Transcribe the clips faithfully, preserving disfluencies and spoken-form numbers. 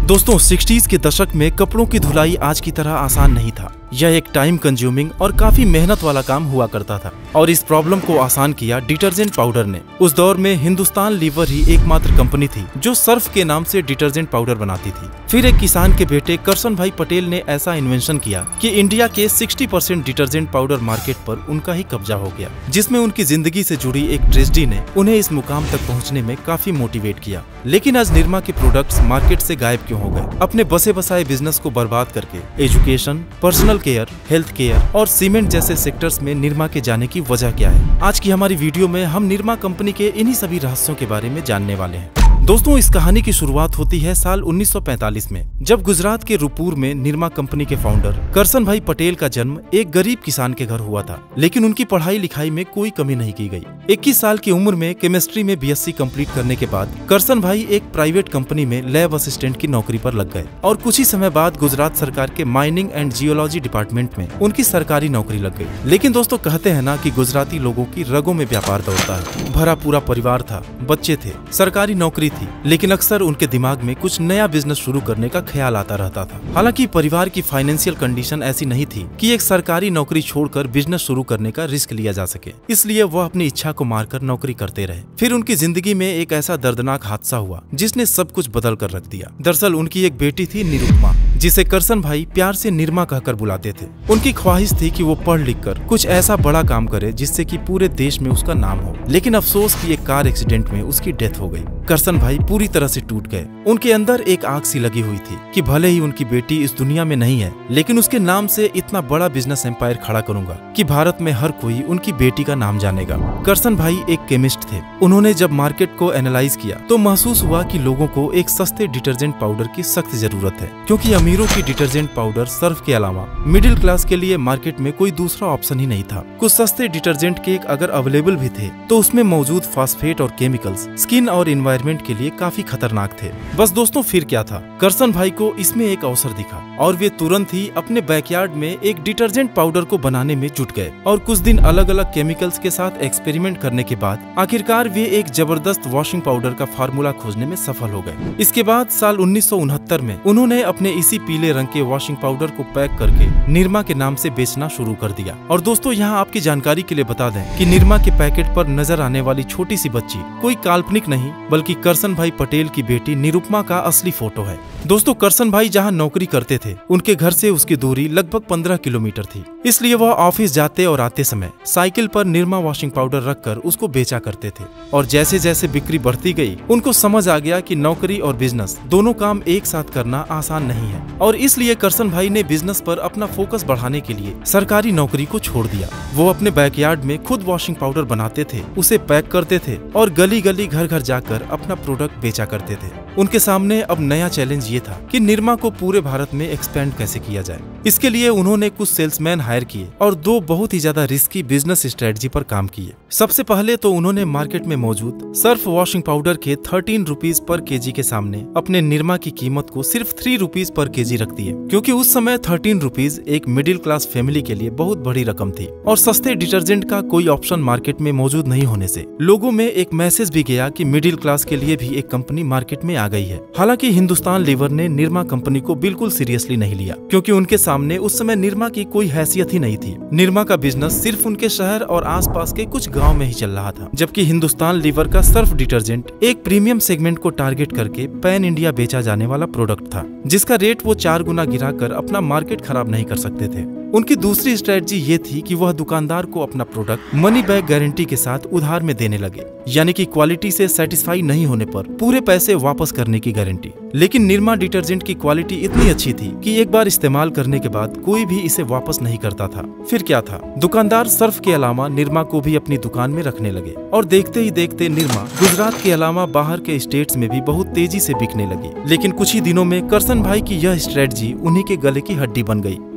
दोस्तों सिक्सटीज़ के दशक में कपड़ों की धुलाई आज की तरह आसान नहीं था। यह एक टाइम कंज्यूमिंग और काफी मेहनत वाला काम हुआ करता था और इस प्रॉब्लम को आसान किया डिटर्जेंट पाउडर ने। उस दौर में हिंदुस्तान लीवर ही एकमात्र कंपनी थी जो सर्फ के नाम से डिटर्जेंट पाउडर बनाती थी। फिर एक किसान के बेटे करसन भाई पटेल ने ऐसा इन्वेंशन किया कि इंडिया के साठ परसेंट डिटर्जेंट पाउडर मार्केट पर उनका ही कब्जा हो गया, जिसमें उनकी जिंदगी से जुड़ी एक ट्रेजेडी ने उन्हें इस मुकाम तक पहुँचने में काफी मोटिवेट किया। लेकिन आज निरमा के प्रोडक्ट्स मार्केट से गायब क्यों हो गए? अपने बसे बसाए बिजनेस को बर्बाद करके education, personal care, health care और सीमेंट जैसे सेक्टर्स में निरमा के जाने की वजह क्या है? आज की हमारी वीडियो में हम निरमा कंपनी के इन्हीं सभी रहस्यों के बारे में जानने वाले हैं। दोस्तों इस कहानी की शुरुआत होती है साल उन्नीस सौ पैंतालीस में, जब गुजरात के रूपुर में निरमा कंपनी के फाउंडर करसन भाई पटेल का जन्म एक गरीब किसान के घर हुआ था। लेकिन उनकी पढ़ाई लिखाई में कोई कमी नहीं की गई। इक्कीस साल की उम्र में केमिस्ट्री में बीएससी कंप्लीट करने के बाद करसन भाई एक प्राइवेट कंपनी में लैब असिस्टेंट की नौकरी पर लग गए और कुछ ही समय बाद गुजरात सरकार के माइनिंग एंड जियोलॉजी डिपार्टमेंट में उनकी सरकारी नौकरी लग गई। लेकिन दोस्तों कहते हैं ना कि गुजराती लोगों की रगों में व्यापार दौड़ता है। भरा पूरा परिवार था, बच्चे थे, सरकारी नौकरी थी, लेकिन अक्सर उनके दिमाग में कुछ नया बिजनेस शुरू करने का ख्याल आता रहता था। हालांकि परिवार की फाइनेंशियल कंडीशन ऐसी नहीं थी कि एक सरकारी नौकरी छोड़कर बिजनेस शुरू करने का रिस्क लिया जा सके, इसलिए वह अपनी इच्छा को मारकर नौकरी करते रहे। फिर उनकी जिंदगी में एक ऐसा दर्दनाक हादसा हुआ जिसने सब कुछ बदल कर रख दिया। दरअसल उनकी एक बेटी थी निरुपमा, जिसे करसन भाई प्यार से निरमा कहकर बुलाते थे। उनकी ख्वाहिश थी कि वो पढ़ लिख कर कुछ ऐसा बड़ा काम करे जिससे कि पूरे देश में उसका नाम हो। लेकिन अफसोस कि एक कार एक्सीडेंट में उसकी डेथ हो गई। करसन भाई पूरी तरह से टूट गए। उनके अंदर एक आग सी लगी हुई थी कि भले ही उनकी बेटी इस दुनिया में नहीं है, लेकिन उसके नाम से इतना बड़ा बिजनेस एम्पायर खड़ा करूंगा कि भारत में हर कोई उनकी बेटी का नाम जानेगा। करसन भाई एक केमिस्ट थे। उन्होंने जब मार्केट को एनालाइज किया तो महसूस हुआ कि लोगों को एक सस्ते डिटर्जेंट पाउडर की सख्त जरूरत है, क्योंकि अमीरों की डिटर्जेंट पाउडर सर्फ के अलावा मिडिल क्लास के लिए मार्केट में कोई दूसरा ऑप्शन ही नहीं था। कुछ सस्ते डिटर्जेंट केक अगर अवेलेबल भी थे तो उसमें मौजूद फास्फेट और केमिकल्स स्किन और एनवायरनमेंट के लिए काफी खतरनाक थे। बस दोस्तों फिर क्या था, करसन भाई को इसमें एक अवसर दिखा और वे तुरंत ही अपने बैकयार्ड में एक डिटर्जेंट पाउडर को बनाने में जुट गए और कुछ दिन अलग अलग केमिकल्स के साथ एक्सपेरिमेंट करने के बाद आखिरकार वे एक जबरदस्त वॉशिंग पाउडर का फार्मूला खोजने में सफल हो गए। इसके बाद साल उन्नीस सौ उनहत्तर में उन्होंने अपने इसी पीले रंग के वॉशिंग पाउडर को पैक करके निरमा के नाम से बेचना शुरू कर दिया। और दोस्तों यहाँ आपकी जानकारी के लिए बता दें कि निरमा के पैकेट पर नजर आने वाली छोटी सी बच्ची कोई काल्पनिक नहीं बल्कि करसन भाई पटेल की बेटी निरुपमा का असली फोटो है। दोस्तों करसन भाई जहां नौकरी करते थे उनके घर से उसकी दूरी लगभग पंद्रह किलोमीटर थी, इसलिए वह ऑफिस जाते और आते समय साइकिल पर निरमा वॉशिंग पाउडर रखकर उसको बेचा करते थे। और जैसे जैसे बिक्री बढ़ती गई उनको समझ आ गया कि नौकरी और बिजनेस दोनों काम एक साथ करना आसान नहीं है और इसलिए करसन भाई ने बिजनेस पर अपना फोकस बढ़ाने के लिए सरकारी नौकरी को छोड़ दिया। वो अपने बैकयार्ड में खुद वॉशिंग पाउडर बनाते थे, उसे पैक करते थे और गली गली घर घर जाकर अपना प्रोडक्ट बेचा करते थे। उनके सामने अब नया चैलेंज ये था कि निरमा को पूरे भारत में एक्सपेंड कैसे किया जाए। इसके लिए उन्होंने कुछ सेल्समैन हायर किए और दो बहुत ही ज्यादा रिस्की बिजनेस स्ट्रेटजी पर काम किए। सबसे पहले तो उन्होंने मार्केट में मौजूद सर्फ वॉशिंग पाउडर के थर्टीन रुपीज पर केजी के सामने अपने निरमा की कीमत को सिर्फ थ्री रुपीज पर केजी रख दिए, क्योंकि उस समय थर्टीन रुपीज एक मिडिल क्लास फैमिली के लिए बहुत बड़ी रकम थी और सस्ते डिटर्जेंट का कोई ऑप्शन मार्केट में मौजूद नहीं होने से लोगों में एक मैसेज भी गया कि मिडिल क्लास के लिए भी एक कंपनी मार्केट में आ गई है। हालांकि हिंदुस्तान लीवर ने निरमा कंपनी को बिल्कुल सीरियसली नहीं लिया, क्योंकि उनके सामने उस समय निरमा की कोई हैसियत ही नहीं थी। निरमा का बिजनेस सिर्फ उनके शहर और आसपास के कुछ गांव में ही चल रहा था, जबकि हिंदुस्तान लीवर का सर्फ डिटर्जेंट एक प्रीमियम सेगमेंट को टारगेट करके पैन इंडिया बेचा जाने वाला प्रोडक्ट था, जिसका रेट वो चार गुना गिराकर अपना मार्केट खराब नहीं कर सकते थे। उनकी दूसरी स्ट्रेटजी ये थी कि वह दुकानदार को अपना प्रोडक्ट मनी बैक गारंटी के साथ उधार में देने लगे, यानी कि क्वालिटी से सेटिस्फाई नहीं होने पर पूरे पैसे वापस करने की गारंटी। लेकिन निरमा डिटर्जेंट की क्वालिटी इतनी अच्छी थी कि एक बार इस्तेमाल करने के बाद कोई भी इसे वापस नहीं करता था। फिर क्या था, दुकानदार सर्फ के अलावा निरमा को भी अपनी दुकान में रखने लगे और देखते ही देखते निरमा गुजरात के अलावा बाहर के स्टेट्स में भी बहुत तेजी से बिकने लगी। लेकिन कुछ ही दिनों में करसन भाई की यह स्ट्रेटजी उन्हीं के गले की हड्डी बन गई।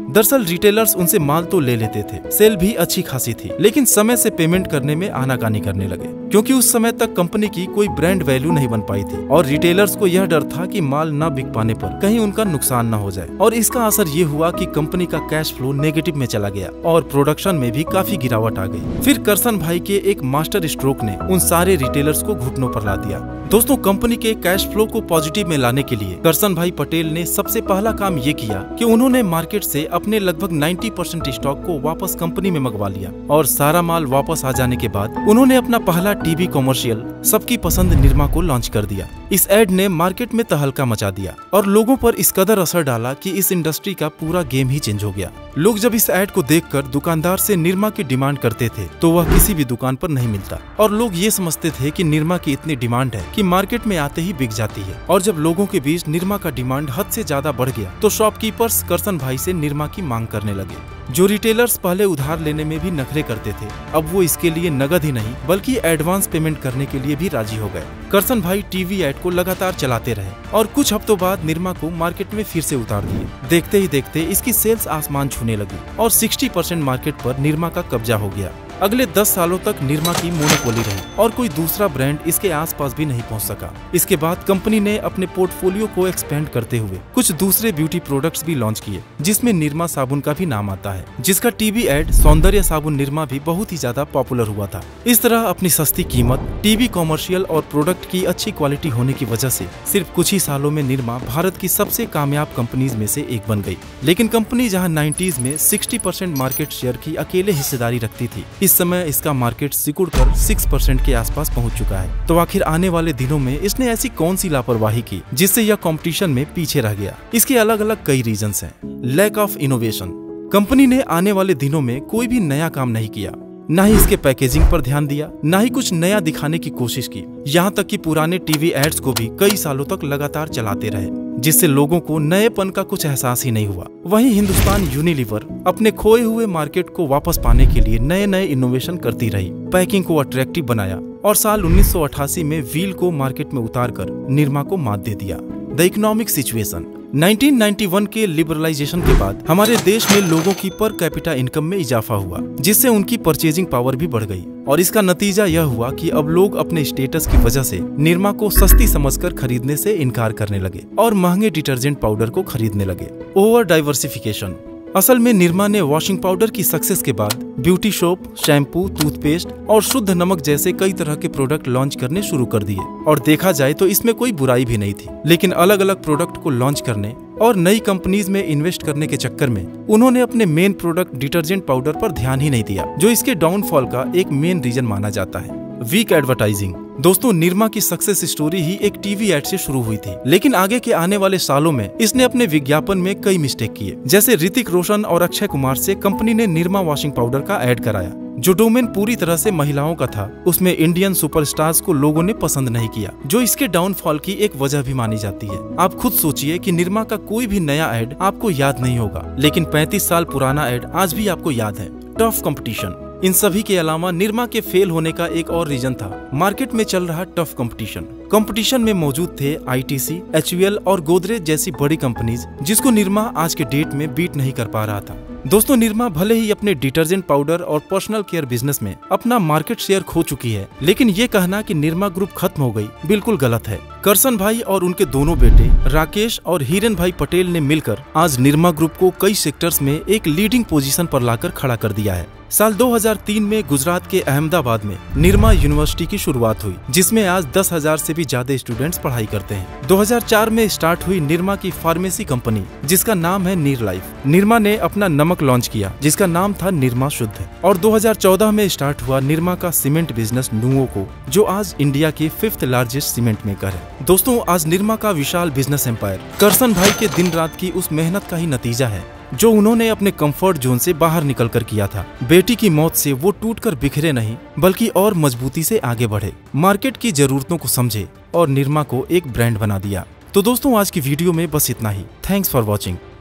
दरअसल रिटेलर्स उनसे माल तो ले लेते थे, सेल भी अच्छी खासी थी, लेकिन समय से पेमेंट करने में आनाकानी करने लगे, क्योंकि उस समय तक कंपनी की कोई ब्रांड वैल्यू नहीं बन पाई थी और रिटेलर्स को यह डर था कि माल न बिक पाने पर कहीं उनका नुकसान न हो जाए। और इसका असर ये हुआ कि कंपनी का कैश फ्लो नेगेटिव में चला गया और प्रोडक्शन में भी काफी गिरावट आ गई। फिर करसन भाई के एक मास्टर स्ट्रोक ने उन सारे रिटेलर्स को घुटनों पर ला दिया। दोस्तों, कंपनी के कैश फ्लो को पॉजिटिव में लाने के लिए करसन भाई पटेल ने सबसे पहला काम ये किया कि उन्होंने मार्केट से अपने लगभग नब्बे परसेंट स्टॉक को वापस कंपनी में मंगवा लिया और सारा माल वापस आ जाने के बाद उन्होंने अपना पहला टीवी कॉमर्शियल सबकी पसंद निरमा को लॉन्च कर दिया। इस एड ने मार्केट में तहलका मचा दिया और लोगों पर इस कदर असर डाला कि इस इंडस्ट्री का पूरा गेम ही चेंज हो गया। लोग जब इस एड को देखकर दुकानदार से निरमा की डिमांड करते थे तो वह किसी भी दुकान पर नहीं मिलता और लोग ये समझते थे कि निरमा की इतनी डिमांड है कि मार्केट में आते ही बिक जाती है। और जब लोगों के बीच निरमा का डिमांड हद से ज्यादा बढ़ गया तो शॉपकीपर्स करसन भाई से निरमा की मांग करने लगे। जो रिटेलर्स पहले उधार लेने में भी नखरे करते थे, अब वो इसके लिए नगद ही नहीं बल्कि एडवांस पेमेंट करने के लिए भी राजी हो गए। करसन भाई टीवी एड को लगातार चलाते रहे और कुछ हफ्तों बाद निरमा को मार्केट में फिर से उतार दिए। देखते ही देखते इसकी सेल्स आसमान छूने लगी और साठ परसेंट मार्केट पर निरमा का कब्जा हो गया। अगले दस सालों तक निरमा की मोनोपोली रही और कोई दूसरा ब्रांड इसके आसपास भी नहीं पहुंच सका। इसके बाद कंपनी ने अपने पोर्टफोलियो को एक्सपेंड करते हुए कुछ दूसरे ब्यूटी प्रोडक्ट्स भी लॉन्च किए, जिसमें निरमा साबुन का भी नाम आता है, जिसका टीवी एड सौंदर्य साबुन निरमा भी बहुत ही ज्यादा पॉपुलर हुआ था। इस तरह अपनी सस्ती कीमत, टीवी कॉमर्शियल और प्रोडक्ट की अच्छी क्वालिटी होने की वजह से सिर्फ कुछ ही सालों में निरमा भारत की सबसे कामयाब कंपनीज में से एक बन गई। लेकिन कंपनी जहाँ नाइन्टीज में साठ परसेंट मार्केट शेयर की अकेले हिस्सेदारी रखती थी, इस समय इसका मार्केट सिकुड़कर छह परसेंट के आसपास पहुंच चुका है। तो आखिर आने वाले दिनों में इसने ऐसी कौन सी लापरवाही की जिससे यह कंपटीशन में पीछे रह गया? इसके अलग अलग कई रीजंस हैं। Lack of innovation. कंपनी ने आने वाले दिनों में कोई भी नया काम नहीं किया, न ही इसके पैकेजिंग पर ध्यान दिया, न ही कुछ नया दिखाने की कोशिश की। यहाँ तक कि पुराने टीवी एड्स को भी कई सालों तक लगातार चलाते रहे, जिससे लोगों को नएपन का कुछ एहसास ही नहीं हुआ। वहीं हिंदुस्तान यूनिलीवर अपने खोए हुए मार्केट को वापस पाने के लिए नए नए इनोवेशन करती रही, पैकिंग को अट्रैक्टिव बनाया और साल उन्नीस सौ अट्ठासी में व्हील को मार्केट में उतारकर निरमा को मात दे दिया। The economic situation. उन्नीस सौ इक्यानवे के लिबरलाइजेशन के बाद हमारे देश में लोगों की पर कैपिटा इनकम में इजाफा हुआ, जिससे उनकी परचेजिंग पावर भी बढ़ गई और इसका नतीजा यह हुआ कि अब लोग अपने स्टेटस की वजह से निरमा को सस्ती समझकर खरीदने से इनकार करने लगे और महंगे डिटर्जेंट पाउडर को खरीदने लगे। Over diversification. असल में निरमा ने वॉशिंग पाउडर की सक्सेस के बाद ब्यूटी सोप, शैम्पू, टूथपेस्ट और शुद्ध नमक जैसे कई तरह के प्रोडक्ट लॉन्च करने शुरू कर दिए और देखा जाए तो इसमें कोई बुराई भी नहीं थी। लेकिन अलग अलग प्रोडक्ट को लॉन्च करने और नई कंपनीज में इन्वेस्ट करने के चक्कर में उन्होंने अपने मेन प्रोडक्ट डिटर्जेंट पाउडर पर ध्यान ही नहीं दिया, जो इसके डाउनफॉल का एक मेन रीजन माना जाता है। Weak advertising. दोस्तों, निरमा की सक्सेस स्टोरी ही एक टीवी एड से शुरू हुई थी, लेकिन आगे के आने वाले सालों में इसने अपने विज्ञापन में कई मिस्टेक किए। जैसे ऋतिक रोशन और अक्षय कुमार से कंपनी ने निरमा वॉशिंग पाउडर का ऐड कराया, जो डोमेन पूरी तरह से महिलाओं का था। उसमें इंडियन सुपरस्टार्स को लोगों ने पसंद नहीं किया, जो इसके डाउनफॉल की एक वजह भी मानी जाती है। आप खुद सोचिए कि निरमा का कोई भी नया ऐड आपको याद नहीं होगा, लेकिन पैंतीस साल पुराना ऐड आज भी आपको याद है। Tough competition. इन सभी के अलावा निरमा के फेल होने का एक और रीजन था मार्केट में चल रहा टफ कंपटीशन। कंपटीशन में मौजूद थे आईटीसी, एचयूएल और गोदरेज जैसी बड़ी कंपनीज, जिसको निरमा आज के डेट में बीट नहीं कर पा रहा था। दोस्तों, निरमा भले ही अपने डिटर्जेंट पाउडर और पर्सनल केयर बिजनेस में अपना मार्केट शेयर खो चुकी है, लेकिन ये कहना कि निरमा ग्रुप खत्म हो गई बिल्कुल गलत है। करसन भाई और उनके दोनों बेटे राकेश और हिरेन भाई पटेल ने मिलकर आज निरमा ग्रुप को कई सेक्टर्स में एक लीडिंग पोजीशन पर लाकर खड़ा कर दिया है। साल दो हज़ार तीन में गुजरात के अहमदाबाद में निरमा यूनिवर्सिटी की शुरुआत हुई, जिसमें आज दस हज़ार से भी ज्यादा स्टूडेंट्स पढ़ाई करते हैं। दो हज़ार चार में स्टार्ट हुई निरमा की फार्मेसी कंपनी, जिसका नाम है नीर लाइफ। निरमा ने अपना नमक लॉन्च किया, जिसका नाम था निरमा शुद्ध, और दो हज़ार चौदह में स्टार्ट हुआ निरमा का सीमेंट बिजनेस नुओको, जो आज इंडिया के फिफ्थ लार्जेस्ट सीमेंट मेकर है। दोस्तों, आज निरमा का विशाल बिजनेस एम्पायर करसन भाई के दिन रात की उस मेहनत का ही नतीजा है, जो उन्होंने अपने कंफर्ट जोन से बाहर निकलकर किया था। बेटी की मौत से वो टूटकर बिखरे नहीं, बल्कि और मजबूती से आगे बढ़े, मार्केट की जरूरतों को समझे और निरमा को एक ब्रांड बना दिया। तो दोस्तों, आज की वीडियो में बस इतना ही। Thanks for watching.